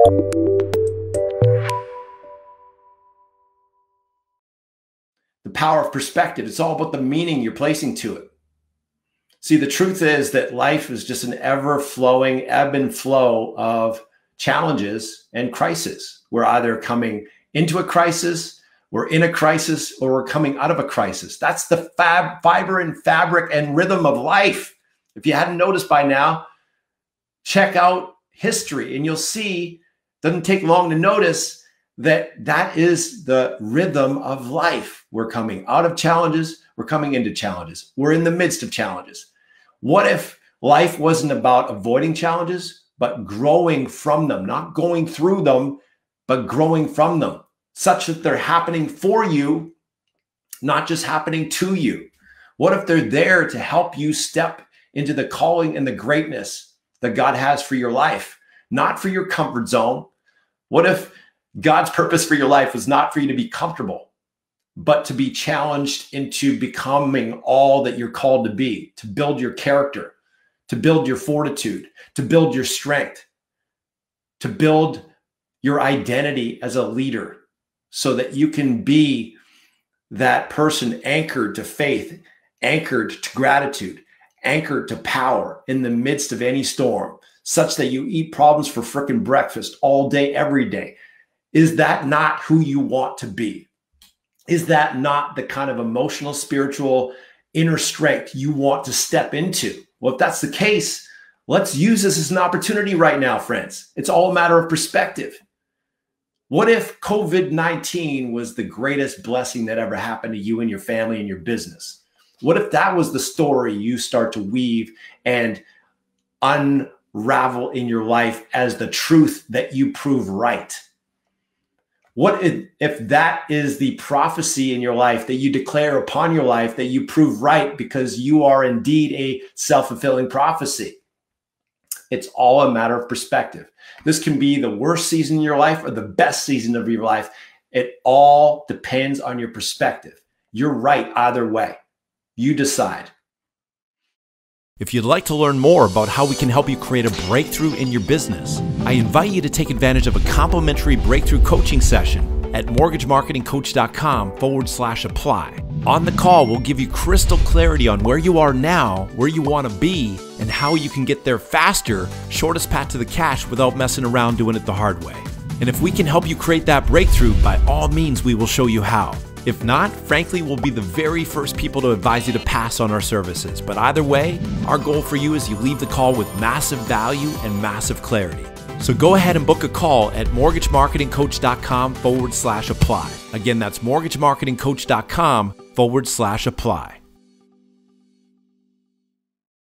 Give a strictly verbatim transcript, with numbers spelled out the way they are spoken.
The power of perspective. It's all about the meaning you're placing to it. See, the truth is that life is just an ever-flowing ebb and flow of challenges and crises. We're either coming into a crisis, we're in a crisis, or we're coming out of a crisis. That's the fab, fiber and fabric and rhythm of life. If you hadn't noticed by now, check out history and you'll see, it doesn't take long to notice that that is the rhythm of life. We're coming out of challenges, we're coming into challenges. We're in the midst of challenges. What if life wasn't about avoiding challenges, but growing from them, not going through them, but growing from them, such that they're happening for you, not just happening to you? What if they're there to help you step into the calling and the greatness that God has for your life, not for your comfort zone? What if God's purpose for your life was not for you to be comfortable, but to be challenged into becoming all that you're called to be, to build your character, to build your fortitude, to build your strength, to build your identity as a leader so that you can be that person anchored to faith, anchored to gratitude, anchored to power in the midst of any storm, such that you eat problems for frickin' breakfast all day, every day? Is that not who you want to be? Is that not the kind of emotional, spiritual, inner strength you want to step into? Well, if that's the case, let's use this as an opportunity right now, friends. It's all a matter of perspective. What if COVID nineteen was the greatest blessing that ever happened to you and your family and your business? What if that was the story you start to weave and unravel in your life as the truth that you prove right? What if, if that is the prophecy in your life that you declare upon your life, that you prove right because you are indeed a self-fulfilling prophecy? It's all a matter of perspective. This can be the worst season in your life or the best season of your life. It all depends on your perspective. You're right either way. You decide. If you'd like to learn more about how we can help you create a breakthrough in your business, I invite you to take advantage of a complimentary breakthrough coaching session at mortgagemarketingcoach.com forward slash apply. On the call, we'll give you crystal clarity on where you are now, where you want to be, and how you can get there faster, shortest path to the cash without messing around doing it the hard way. And if we can help you create that breakthrough, by all means, we will show you how. If not, frankly, we'll be the very first people to advise you to pass on our services. But either way, our goal for you is you leave the call with massive value and massive clarity. So go ahead and book a call at mortgagemarketingcoach.com forward slash apply. Again, that's mortgagemarketingcoach.com forward slash apply.